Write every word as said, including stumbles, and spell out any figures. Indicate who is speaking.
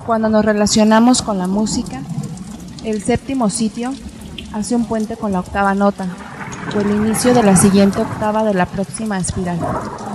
Speaker 1: Cuando nos relacionamos con la música, el séptimo sitio hace un puente con la octava nota, o el inicio de la siguiente octava de la próxima espiral.